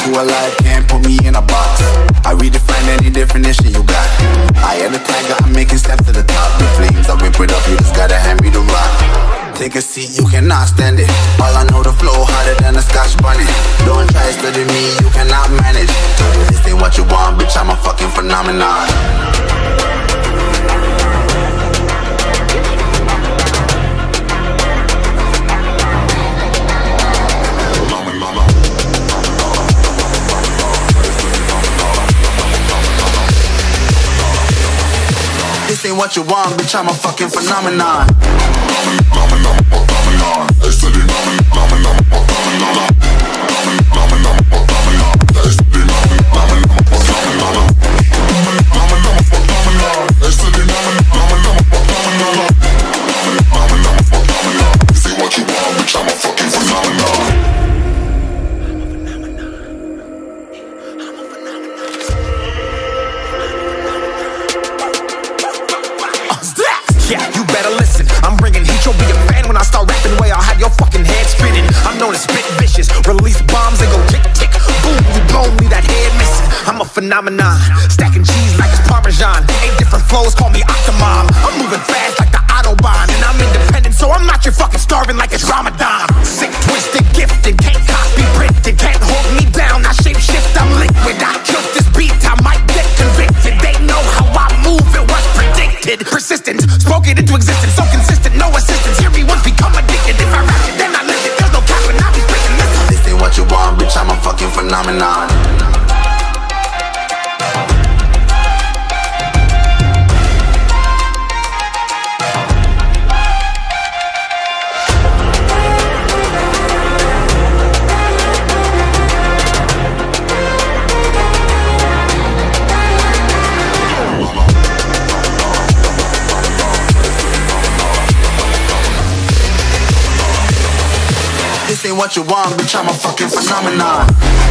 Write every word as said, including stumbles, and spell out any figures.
who alive can't put me in a box. I redefine any definition you got. I am the tiger, I'm making steps to the top. The flames, I whip it up, you just gotta hand me the rock. Take a seat, you cannot stand it. All I know, the flow harder than a scotch bunny. Don't try study me, you cannot manage. This ain't what you want, bitch, I'm a fucking phenomenon. This ain't what you want, bitch, I'm a fucking phenomenon. Yeah, you better listen. I'm bringing heat, you'll be a fan when I start rapping. Way I'll have your fucking head spinning. I'm known as spit vicious, release bombs and go tick tick. Boom, you blow me, that head missing. I'm a phenomenon, stacking cheese like it's Parmesan. Eight different flows, call me Octomom. I'm moving fast like the Autobahn, and I'm independent, so I'm not your fucking starving like it's Ramadan. Sick, twisted, gifted, can't copy, printed, can't hold me down. I shape shift, I'm liquid. I killed this beat, I might get convicted. They know how I move, it was predicted. Persistent, spoke it into existence, so consistent, no assistance. Hear me once, become addicted. If I rap it, then I live it. There's no cap when I be spitting this. This ain't what you want, bitch, I'm a fucking phenomenon. This ain't what you want, bitch, I'm a fucking phenomenon.